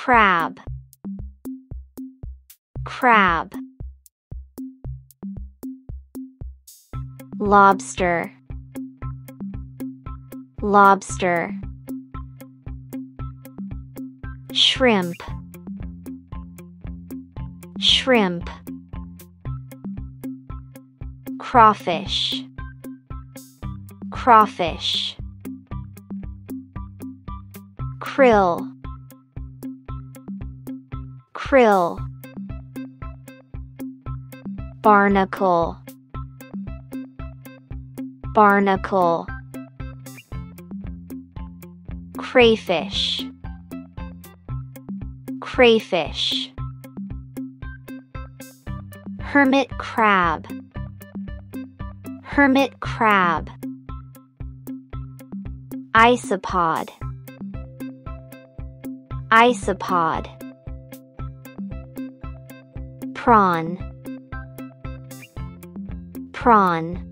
crab, crab. Lobster, lobster. Shrimp, shrimp. Crawfish, crawfish. Krill, krill. Barnacle, barnacle. Crayfish, crayfish. Hermit crab, hermit crab. Isopod, isopod. Prawn, prawn.